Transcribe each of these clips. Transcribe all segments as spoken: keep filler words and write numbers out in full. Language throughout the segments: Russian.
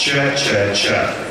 Ча-ча-ча.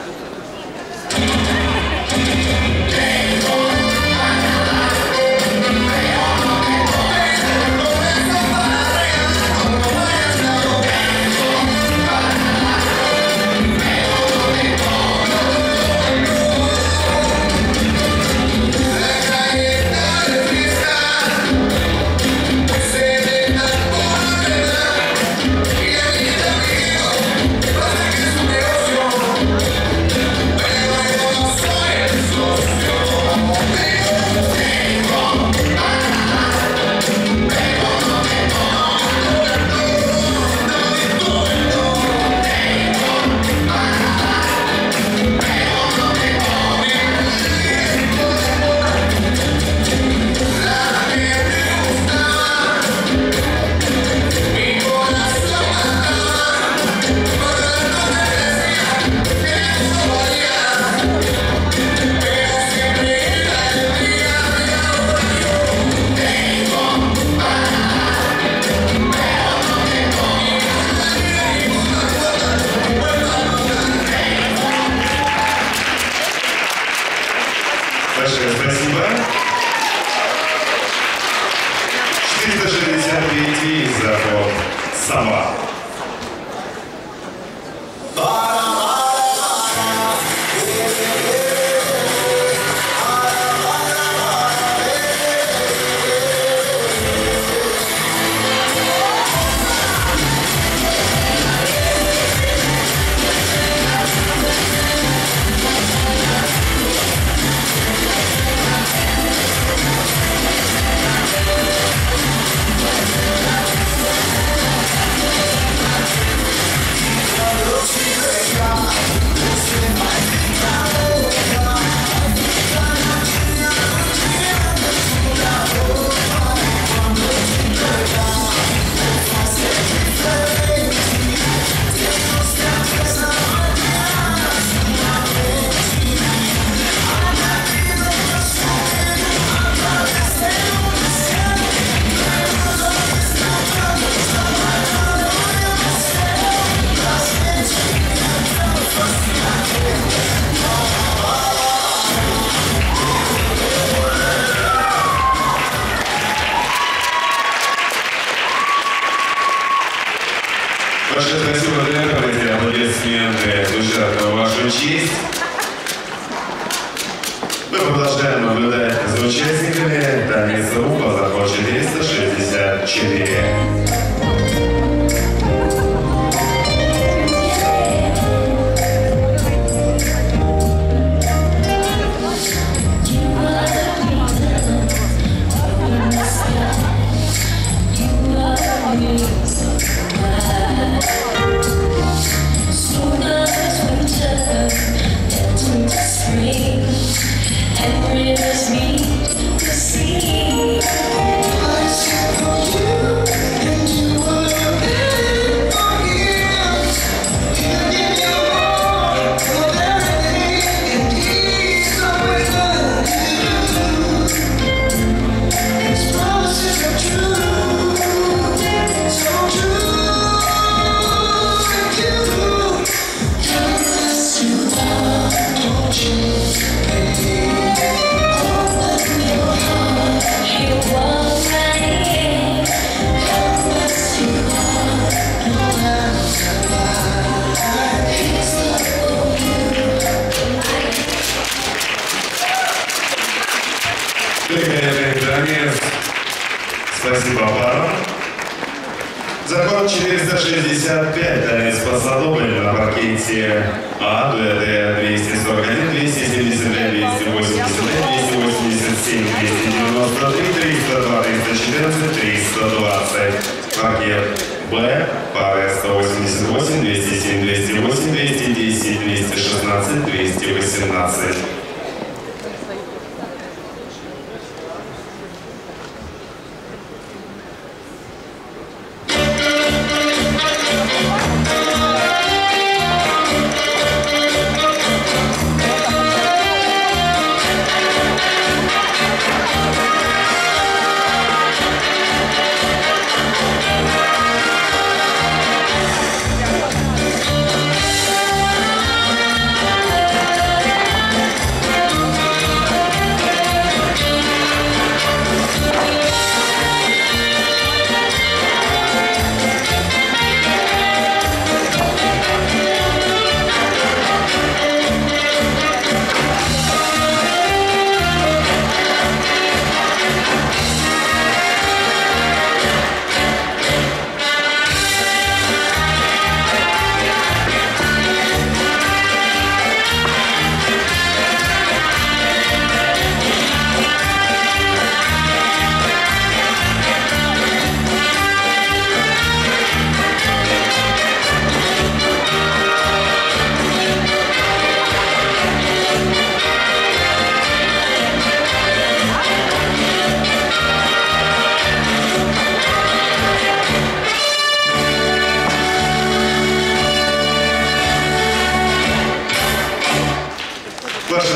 Большое спасибо. четыреста шестьдесят третий закон «Сама». Большое спасибо, дорогие аплодисменты звучат в вашу честь. Мы продолжаем наблюдать за участниками. Танец рука, заход четыреста шестьдесят четыре. Спасибо парам. Закон четыреста шестьдесят пять. Танец посадобль на паркете А, дуэты двести сорок один, двести семьдесят пять, двести восемьдесят пять, двести восемьдесят семь, двести девяносто три, триста два, триста четырнадцать, триста двадцать. Паркет Б, пары сто восемьдесят восемь, двести семь, двести восемь, двести десять, двести шестнадцать, двести восемнадцать. We'll be right back.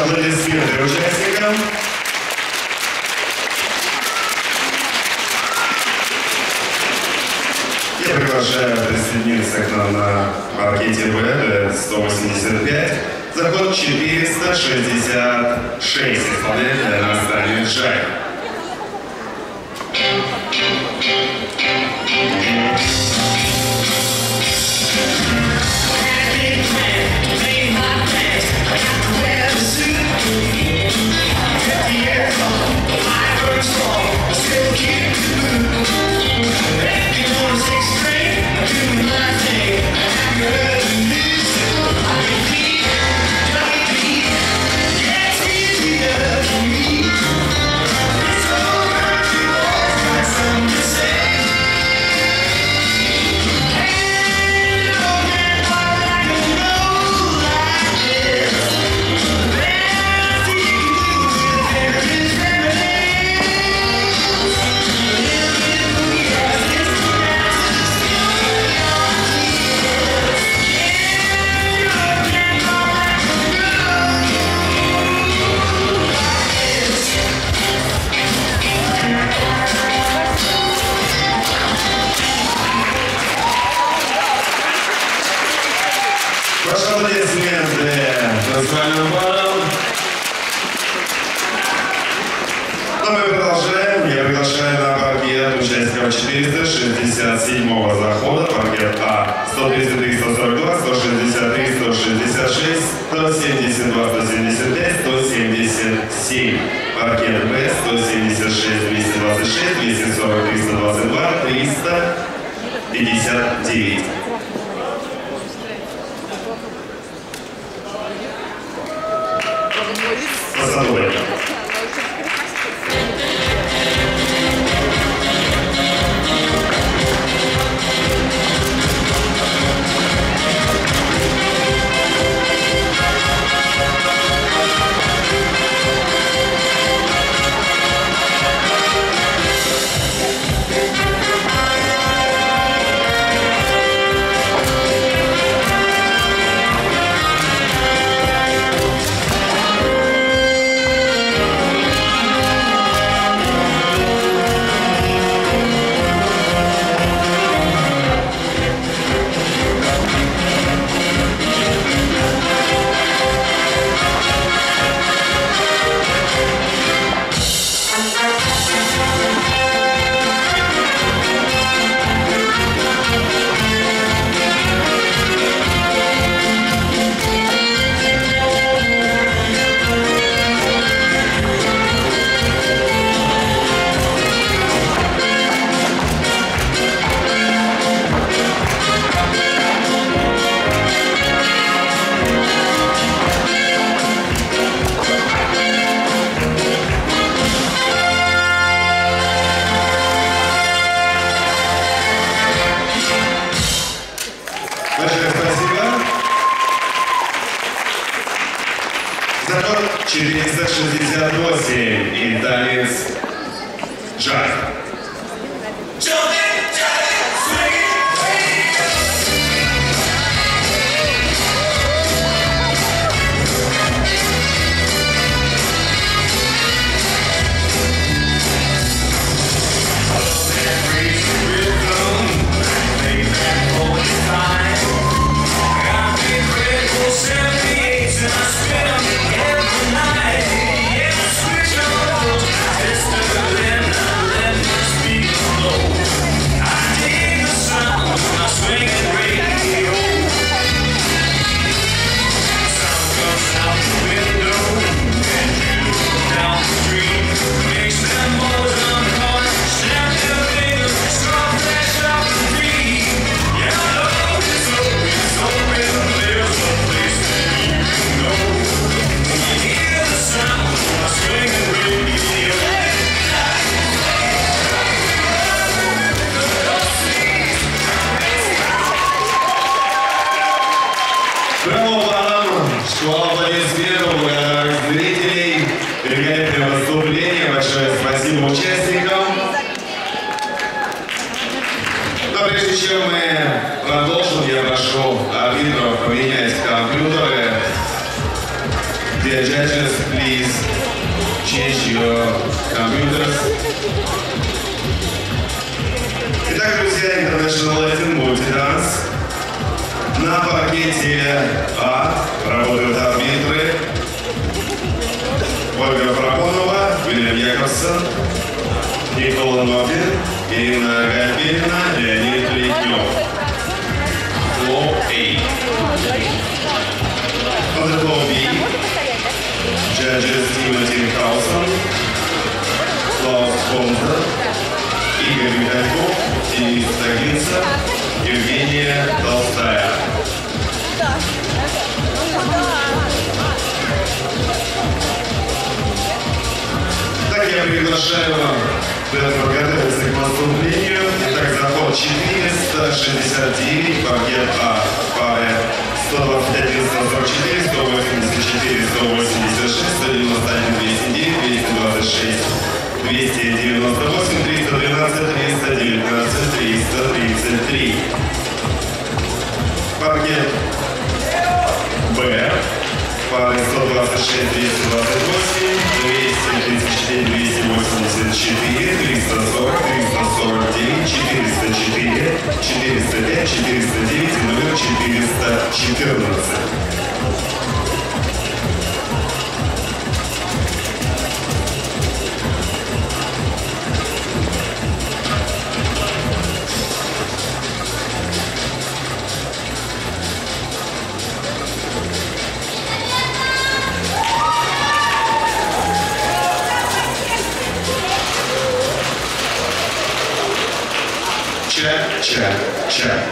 аплодисменты участникам. Я приглашаю присоединиться к нам на паркете Б сто восемьдесят пять. Заход четыреста шестьдесят шесть. Исполняет для нас Танец Джай. четыреста шестьдесят седьмого захода, паркет А, сто тридцать три сто сорок два, сто шестьдесят три сто шестьдесят шесть, сто семьдесят два сто семьдесят пять, сто семьдесят семь. Паркет Б, сто семьдесят шесть двести двадцать шесть, двести сорок триста двадцать два, триста пятьдесят девять. Посадовый. четыреста шестьдесят восемь и танец Джай. Dear judges, please change your computers. Итак, друзья, International Latin Multidance. На паркете А работают арбитры Ольга Фрапонова, Вильям Якобсон, Никола Нобин, Ирина Гальберина, Леонид Литнев. Floor A. On the floor B, judges Timothy Carlson, Klaus Bonzer, Игорь Михальков, Денис Тагинцев, Евгения Толстая. Так, я приглашаю вас подготовиться к наступлению. Итак, заход четыреста шестьдесят девять, паркет А в паре сто двадцать один, сто сорок четыре, сто восемьдесят четыре, сто восемьдесят шесть, сто девяносто один, двести девять, двести двадцать шесть, двести девяносто восемь, триста двенадцать, триста девятнадцать, триста тридцать три. Паркет Б, пары сто двадцать шесть, двести двадцать восемь, двести тридцать четыре, двести восемьдесят четыре, триста сорок, триста сорок девять, четыреста четыре, четыреста пять, четыреста девять и номер четыреста четырнадцать. Check, check, check.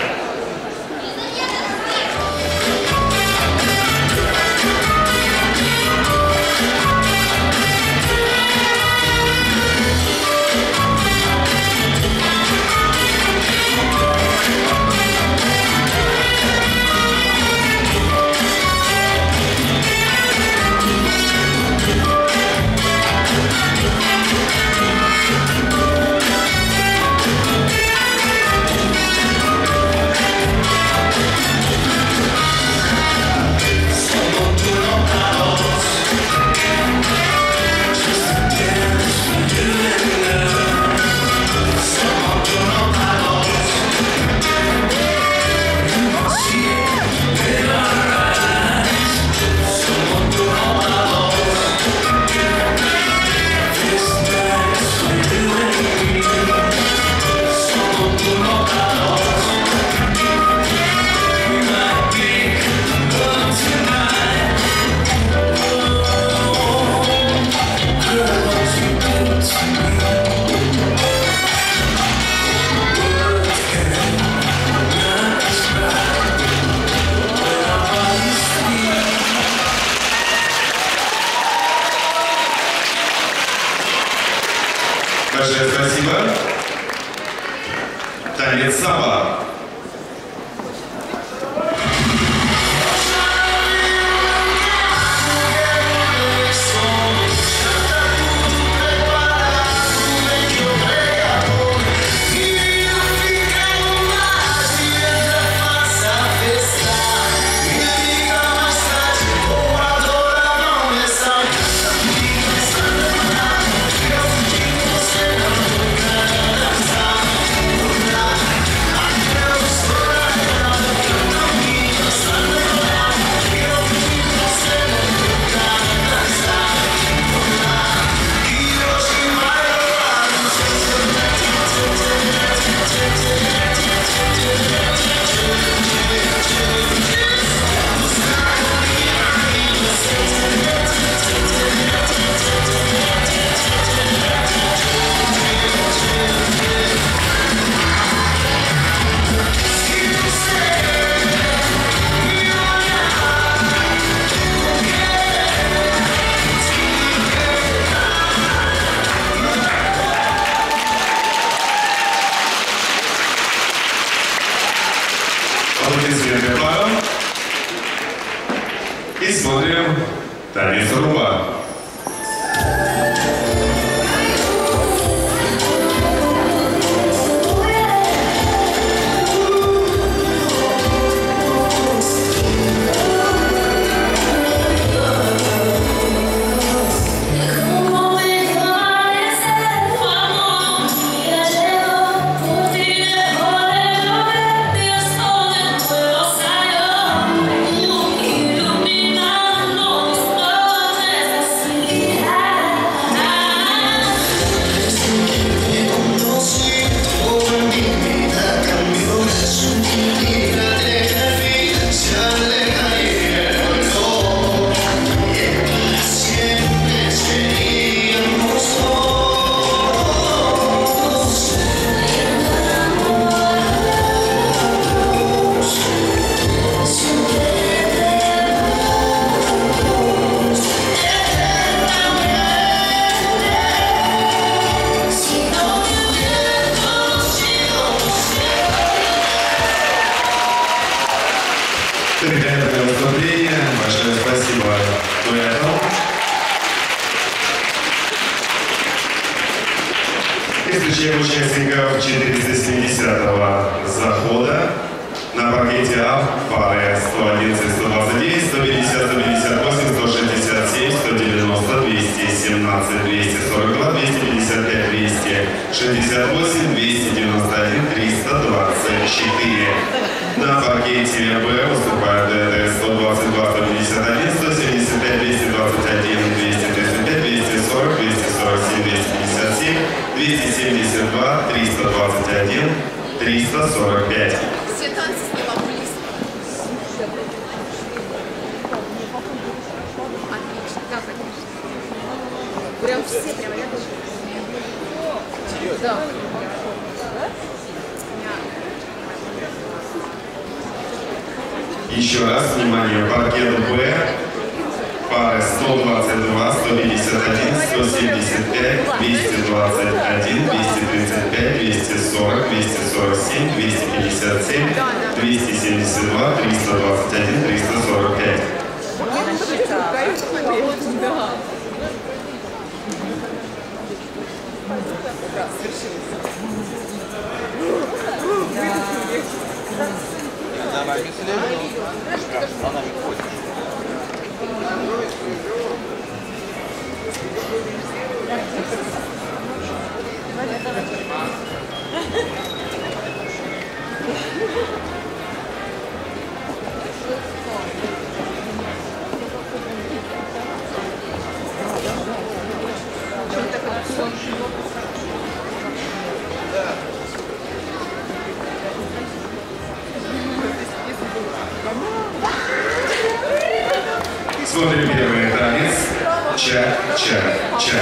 Большое спасибо. Танец Саба. Аплодисменты парам. И смотрим танец Руба. Спасибо дуэту. И встречаем участников четыреста семидесятого захода на паркете А пары сто одиннадцать сто двадцать девять сто пятьдесят сто пятьдесят восемь сто шестьдесят семь сто девяносто двести семнадцать двести сорок два двести пятьдесят пять двести шестьдесят восемь двести девяносто один триста двадцать четыре. На паркете Б выступают дуэты сто двадцать два сто пятьдесят один сто семьдесят пять двести двадцать один двести тридцать пять двести сорок двести сорок семь двести пятьдесят семь двести семьдесят два триста двадцать один триста сорок пять. Все танцы снимал вниз. Отлично, да, конечно. Прям все, прям рядом. Да. Еще раз, внимание, паркет Б, пары сто двадцать два сто пятьдесят один сто семьдесят пять двести двадцать один двести тридцать пять двести сорок двести сорок семь двести пятьдесят семь двести семьдесят два триста двадцать один триста сорок пять. За нами следует. За нами ходит. Смотрим первый танец. Чак, чак, чак.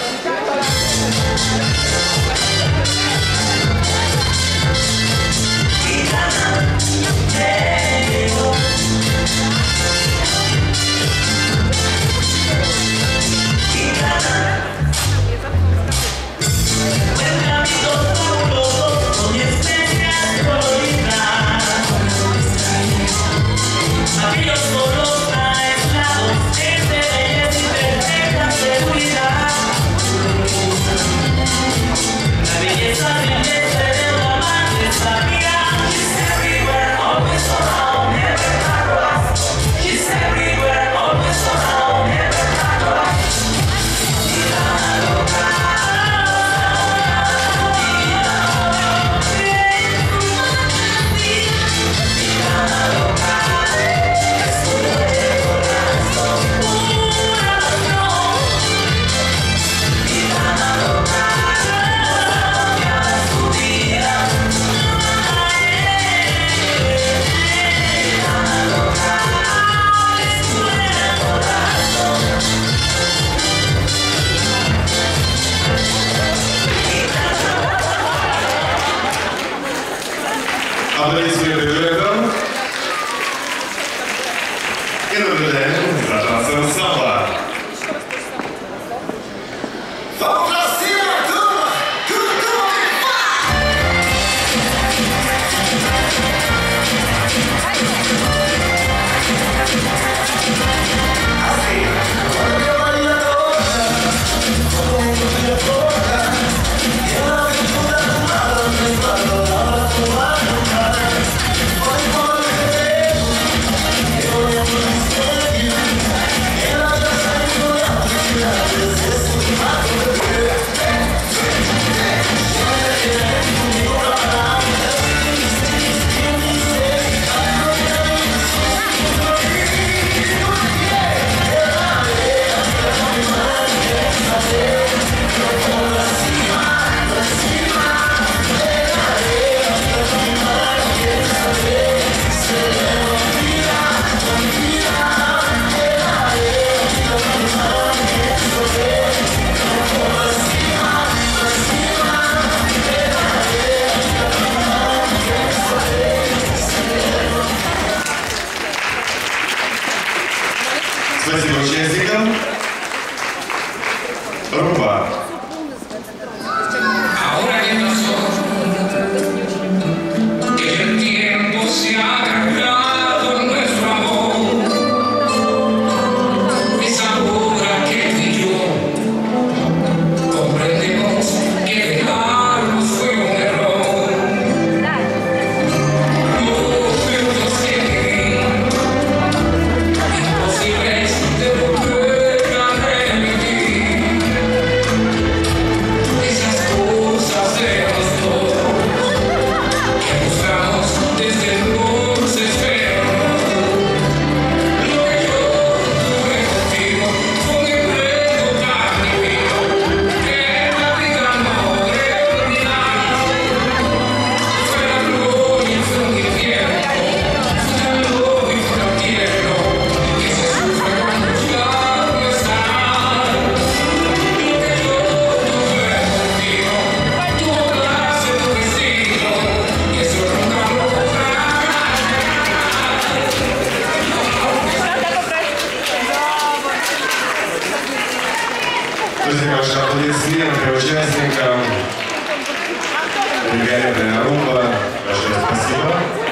Аплодисменты дуэтам. И наблюдаем за танцем самбо. Thank you. Друзья, ваши аплодисменты участникам. Великолепная rumba. Большое спасибо.